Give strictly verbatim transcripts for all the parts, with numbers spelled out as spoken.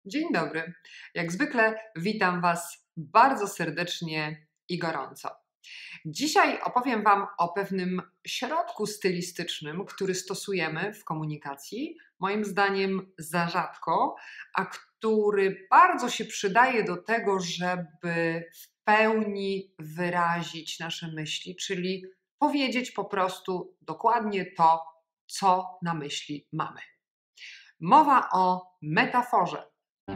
Dzień dobry. Jak zwykle witam Was bardzo serdecznie i gorąco. Dzisiaj opowiem Wam o pewnym środku stylistycznym, który stosujemy w komunikacji, moim zdaniem za rzadko, a który bardzo się przydaje do tego, żeby w pełni wyrazić nasze myśli, czyli powiedzieć po prostu dokładnie to, co na myśli mamy. Mowa o metaforze.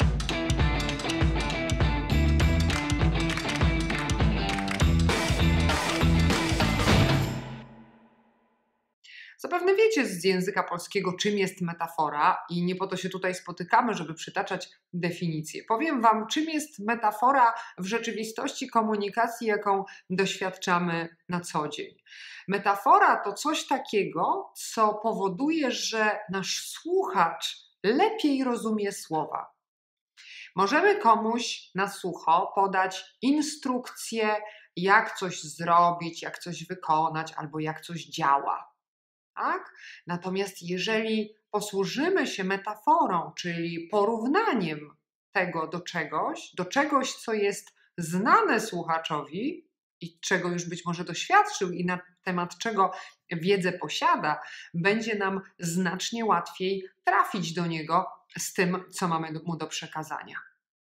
Zapewne wiecie z języka polskiego, czym jest metafora i nie po to się tutaj spotykamy, żeby przytaczać definicje. Powiem Wam, czym jest metafora w rzeczywistości komunikacji, jaką doświadczamy na co dzień. Metafora to coś takiego, co powoduje, że nasz słuchacz lepiej rozumie słowa. Możemy komuś na sucho podać instrukcję, jak coś zrobić, jak coś wykonać albo jak coś działa. Tak? Natomiast jeżeli posłużymy się metaforą, czyli porównaniem tego do czegoś, do czegoś, co jest znane słuchaczowi i czego już być może doświadczył i na temat czego wiedzę posiada, będzie nam znacznie łatwiej trafić do niego z tym, co mamy mu do przekazania.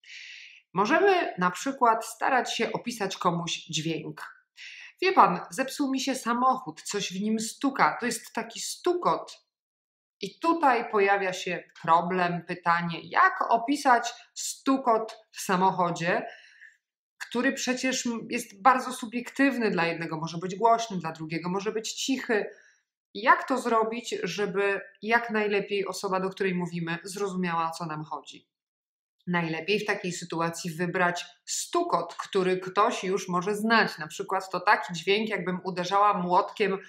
Możemy na przykład starać się opisać komuś dźwięk. Wie pan, zepsuł mi się samochód, coś w nim stuka, to jest taki stukot. I tutaj pojawia się problem, pytanie, jak opisać stukot w samochodzie, który przecież jest bardzo subiektywny, dla jednego może być głośny, dla drugiego może być cichy. Jak to zrobić, żeby jak najlepiej osoba, do której mówimy, zrozumiała, o co nam chodzi? Najlepiej w takiej sytuacji wybrać stukot, który ktoś już może znać. Na przykład to taki dźwięk, jakbym uderzała młotkiem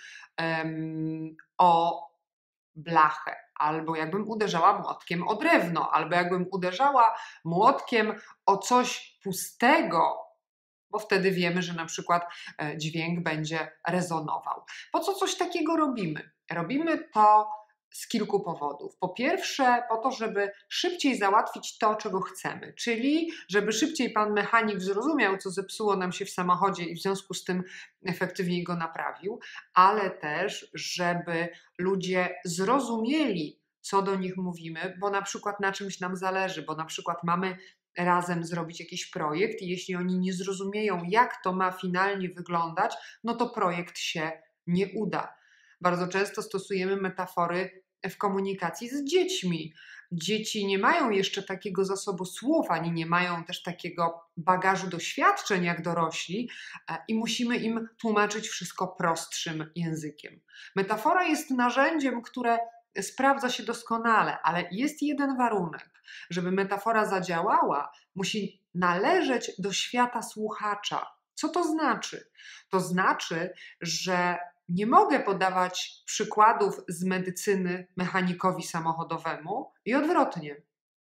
um, o blachę, albo jakbym uderzała młotkiem o drewno, albo jakbym uderzała młotkiem o coś pustego, bo wtedy wiemy, że na przykład dźwięk będzie rezonował. Po co coś takiego robimy? Robimy to z kilku powodów. Po pierwsze, po to, żeby szybciej załatwić to, czego chcemy, czyli żeby szybciej pan mechanik zrozumiał, co zepsuło nam się w samochodzie i w związku z tym efektywniej go naprawił, ale też, żeby ludzie zrozumieli, co do nich mówimy, bo na przykład na czymś nam zależy, bo na przykład mamy razem zrobić jakiś projekt i jeśli oni nie zrozumieją, jak to ma finalnie wyglądać, no to projekt się nie uda. Bardzo często stosujemy metafory w komunikacji z dziećmi. Dzieci nie mają jeszcze takiego zasobu słów, ani nie mają też takiego bagażu doświadczeń jak dorośli i musimy im tłumaczyć wszystko prostszym językiem. Metafora jest narzędziem, które sprawdza się doskonale, ale jest jeden warunek. Żeby metafora zadziałała, musi należeć do świata słuchacza. Co to znaczy? To znaczy, że nie mogę podawać przykładów z medycyny mechanikowi samochodowemu i odwrotnie,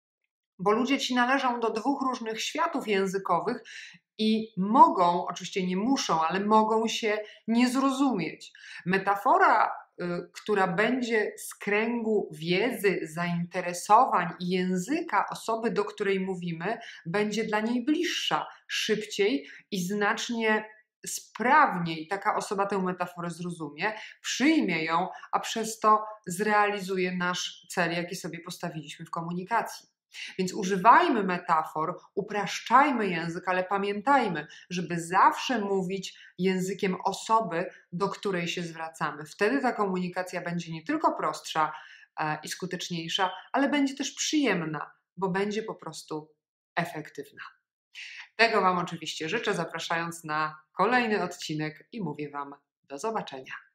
bo ludzie ci należą do dwóch różnych światów językowych i mogą, oczywiście nie muszą, ale mogą się nie zrozumieć. Metafora, y, która będzie z kręgu wiedzy, zainteresowań i języka osoby, do której mówimy, będzie dla niej bliższa, szybciej i znacznie sprawniej taka osoba tę metaforę zrozumie, przyjmie ją, a przez to zrealizuje nasz cel, jaki sobie postawiliśmy w komunikacji. Więc używajmy metafor, upraszczajmy język, ale pamiętajmy, żeby zawsze mówić językiem osoby, do której się zwracamy. Wtedy ta komunikacja będzie nie tylko prostsza e, i skuteczniejsza, ale będzie też przyjemna, bo będzie po prostu efektywna. Tego Wam oczywiście życzę, zapraszając na kolejny odcinek i mówię Wam do zobaczenia.